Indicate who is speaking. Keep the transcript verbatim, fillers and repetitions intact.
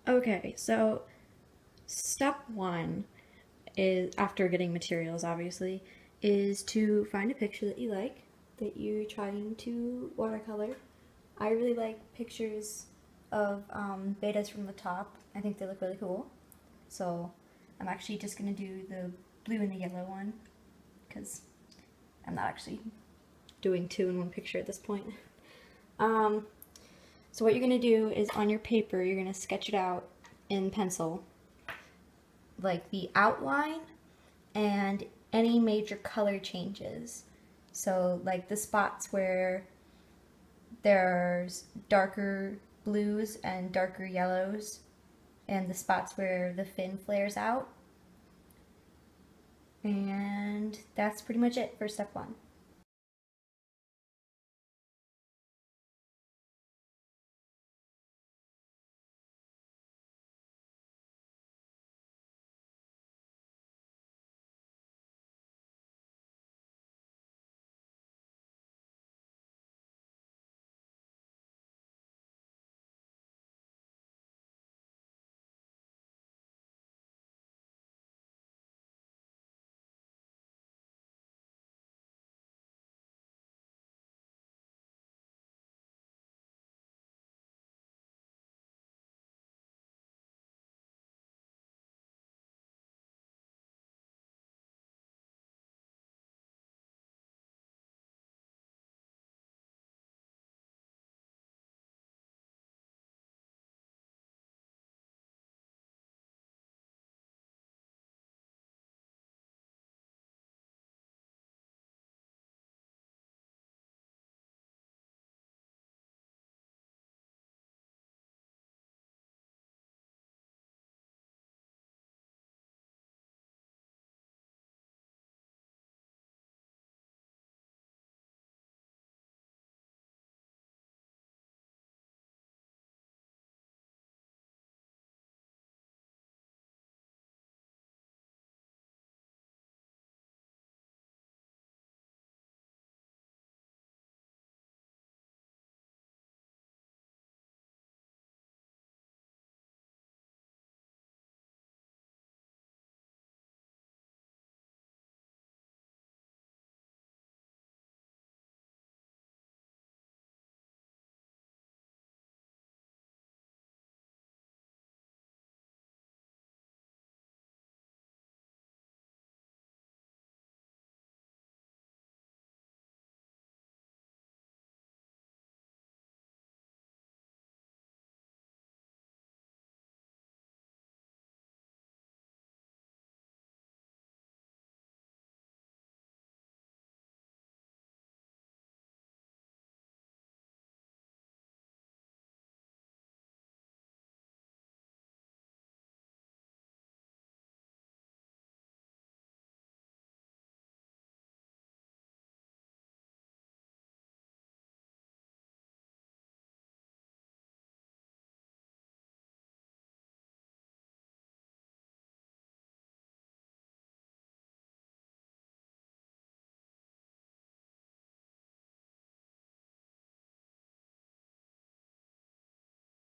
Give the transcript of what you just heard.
Speaker 1: Okay, so step one is, after getting materials obviously, is to find a picture that you like, that you're trying to watercolor. I really like pictures of um, betas from the top. I think they look really cool. So I'm actually just going to do the blue and the yellow one because I'm not actually doing two in one picture at this point. Um, so what you're going to do is on your paper, you're going to sketch it out in pencil, like the outline and any major color changes. So like the spots where there's darker blues and darker yellows, and the spots where the fin flares out. And that's pretty much it for step one.